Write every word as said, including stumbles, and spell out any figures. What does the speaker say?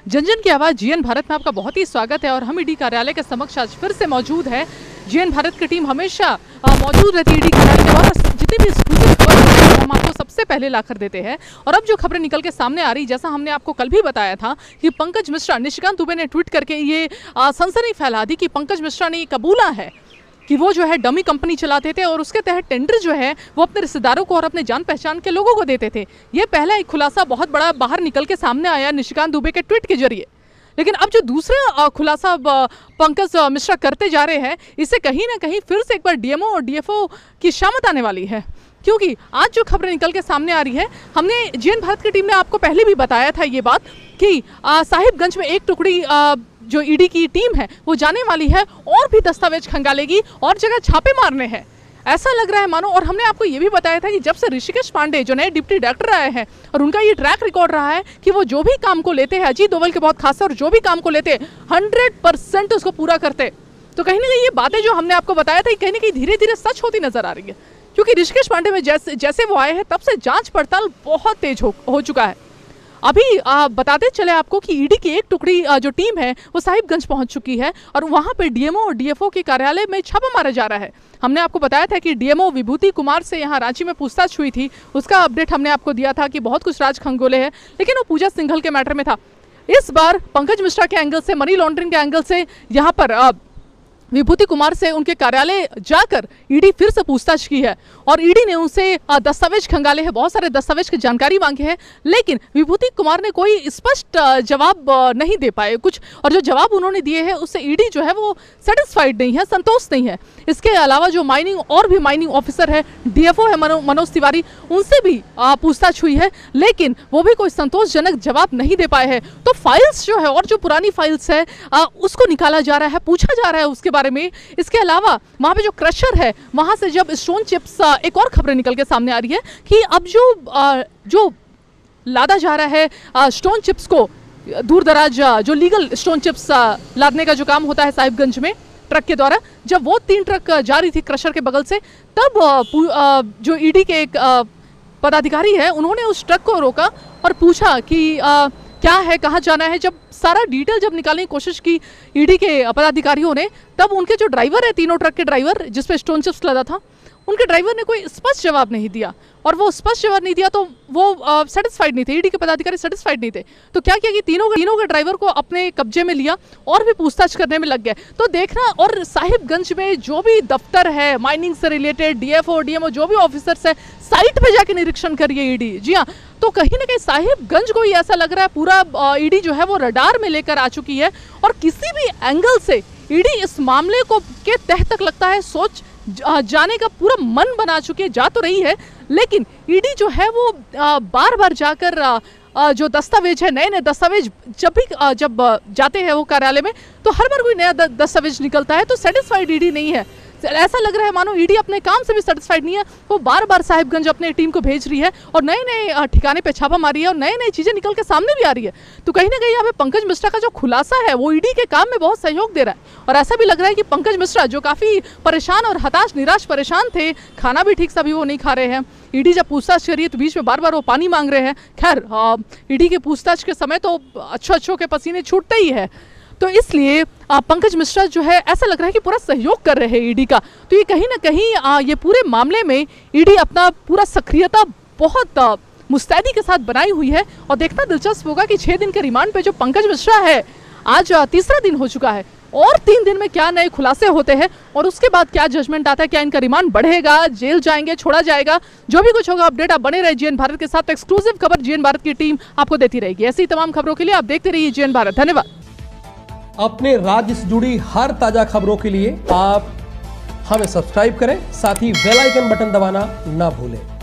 जन जन की आवाज़ जीएन भारत में आपका बहुत ही स्वागत है और हम ईडी कार्यालय के समक्ष आज फिर से मौजूद है। जीएन भारत की टीम हमेशा मौजूद रहती है ईडी कार्यालय के और जितनी भी एक्सक्लूसिव खबर हम आपको सबसे पहले लाकर देते हैं। और अब जो खबरें निकल के सामने आ रही, जैसा हमने आपको कल भी बताया था कि पंकज मिश्रा, निशिकांत दुबे ने ट्वीट करके ये सनसनी फैला दी कि पंकज मिश्रा ने कबूला है कि वो जो है डमी कंपनी चलाते थे और उसके तहत टेंडर जो है वो अपने रिश्तेदारों को और अपने जान पहचान के लोगों को देते थे। ये पहला एक खुलासा बहुत बड़ा बाहर निकल के सामने आया निशिकांत दुबे के ट्वीट के जरिए। लेकिन अब जो दूसरा खुलासा पंकज मिश्रा करते जा रहे हैं, इससे कहीं ना कहीं फिर से एक बार डीएमओ और डीएफओ की शामत आने वाली है, क्योंकि आज जो खबरें निकल के सामने आ रही है, हमने जीएन भारत की टीम ने आपको पहले भी बताया था ये बात कि साहिबगंज में एक टुकड़ी आ, जो ईडी की टीम है वो जाने वाली है और भी दस्तावेज खंगालेगी और जगह छापे मारने हैं, ऐसा लग रहा है मानो। और हमने आपको ये भी बताया था कि जब से ऋषिकेश पांडे जो नए डिप्टी डायरेक्टर आए हैं और उनका ये ट्रैक रिकॉर्ड रहा है कि वो जो भी काम को लेते हैं, अजीत डोभाल के बहुत खास है, और जो भी काम को लेते हैं हंड्रेड परसेंट उसको पूरा करते। तो कहीं ना कहीं ये बातें जो हमने आपको बताया था कहीं ना कहीं धीरे धीरे सच होती नजर आ रही है, क्योंकि ऋषिकेश पांडे में जैसे जैसे वो आए हैं तब से जांच पड़ताल बहुत तेज हो, हो चुका है। अभी आ, बताते चले आपको कि ईडी की एक टुकड़ी आ, जो टीम है वो साहिबगंज पहुंच चुकी है और वहां पे डीएमओ और डीएफओ के कार्यालय में छापा मारा जा रहा है। हमने आपको बताया था कि डीएमओ विभूति कुमार से यहां रांची में पूछताछ हुई थी, उसका अपडेट हमने आपको दिया था कि बहुत कुछ राज खंगोले हैं, लेकिन वो पूजा सिंघल के मैटर में था। इस बार पंकज मिश्रा के एंगल से, मनी लॉन्ड्रिंग के एंगल से यहाँ पर आ, विभूति कुमार से उनके कार्यालय जाकर ईडी फिर से पूछताछ की है और ईडी ने उनसे दस्तावेज खंगाले हैं, बहुत सारे दस्तावेज की जानकारी मांगी है, लेकिन विभूति कुमार ने कोई स्पष्ट जवाब नहीं दे पाए कुछ, और जो जवाब उन्होंने दिए हैं उससे ईडी जो है वो सेटिस्फाइड नहीं है, संतोष नहीं है। इसके अलावा जो माइनिंग और भी माइनिंग ऑफिसर है, डीएफओ है मनो, मनोज तिवारी, उनसे भी पूछताछ हुई है, लेकिन वो भी कोई संतोषजनक जवाब नहीं दे पाए हैं। तो फाइल्स जो है और जो पुरानी फाइल्स है आ, उसको निकाला जा रहा है, पूछा जा रहा है उसके बारे में। इसके अलावा वहां पे जो क्रशर है वहां से जब स्टोन चिप्स, एक और खबरें निकल के सामने आ रही है कि अब जो आ, जो लादा जा रहा है स्टोन चिप्स को, दूर दराज जो लीगल स्टोन चिप्स लादने का जो काम होता है साहिबगंज में ट्रक के द्वारा, जब वो तीन ट्रक जा रही थी क्रशर के बगल से, तब आ, जो ईडी के एक पदाधिकारी है उन्होंने उस ट्रक को रोका और पूछा कि आ, क्या है, कहाँ जाना है। जब सारा डिटेल जब निकालने की कोशिश की ईडी के पदाधिकारियों ने, तब उनके जो ड्राइवर है, तीनों ट्रक के ड्राइवर जिस पे स्टोन चिप्स लदा था, उनके ड्राइवर ने कोई स्पष्ट जवाब नहीं दिया, और वो स्पष्ट जवाब नहीं दिया तो वो सेटिस्फाइड नहीं थे, ईडी के पदाधिकारी सेटिस्फाइड नहीं थे। तो क्या किया कि तीनों तीनों के ड्राइवर को अपने कब्जे में लिया और भी पूछताछ करने में लग गए। तो देखना, और साहिबगंज में जो भी दफ्तर है माइनिंग से रिलेटेड, डीएफओ डीएमओ जो भी ऑफिसर्स है, साइट पे जाके निरीक्षण करिए ईडी। जी हाँ, तो कहीं ना कहीं साहिबगंज को ही ऐसा लग रहा है पूरा ईडी जो है वो रडार में लेकर आ चुकी है, और किसी भी एंगल से ईडी इस मामले को के तह तक लगता है सोच जाने का पूरा मन बना चुकी है। जा तो रही है, लेकिन ईडी जो है वो बार बार जाकर जो दस्तावेज है, नए नए दस्तावेज जब भी जब जाते हैं वो कार्यालय में, तो हर बार कोई नया दस्तावेज निकलता है, तो सेटिस्फाइड ईडी नहीं है। ऐसा लग रहा है मानो ईडी अपने काम से भी सेटिस्फाइड नहीं है, वो बार बार साहिबगंज अपने टीम को भेज रही है और नए नए ठिकाने पे छापा मारी है और नई नई चीजें निकल के सामने भी आ रही है। तो कहीं ना कहीं यहाँ पे पंकज मिश्रा का जो खुलासा है वो ईडी के काम में बहुत सहयोग दे रहा है, और ऐसा भी लग रहा है कि पंकज मिश्रा जो काफी परेशान और हताश निराश परेशान थे, खाना भी ठीक से अभी वो नहीं खा रहे हैं। ईडी जब पूछताछ करिए तो बीच में बार बार वो पानी मांग रहे हैं। खैर, ईडी के पूछताछ के समय तो अच्छो अच्छो के पसीने छूटते ही है, तो इसलिए पंकज मिश्रा जो है ऐसा लग रहा है कि पूरा सहयोग कर रहे हैं ईडी का। तो ये कहीं ना कहीं आ, ये पूरे मामले में ईडी अपना पूरा सक्रियता बहुत आ, मुस्तैदी के साथ बनाई हुई है, और देखना दिलचस्प होगा कि छह दिन के रिमांड पे जो पंकज मिश्रा है, आज आ, तीसरा दिन हो चुका है, और तीन दिन में क्या नए खुलासे होते हैं और उसके बाद क्या जजमेंट आता है, क्या इनका रिमांड बढ़ेगा, जेल जाएंगे, छोड़ा जाएगा, जो भी कुछ होगा अपडेट आप बने रहे जीएन भारत के साथ। तो एक्सक्लूसिव खबर जीएन भारत की टीम आपको देती रहेगी। ऐसी तमाम खबरों के लिए आप देखते रहिए जीएन भारत। धन्यवाद। अपने राज्य से जुड़ी हर ताजा खबरों के लिए आप हमें सब्सक्राइब करें, साथ ही बेल आइकन बटन दबाना ना भूलें।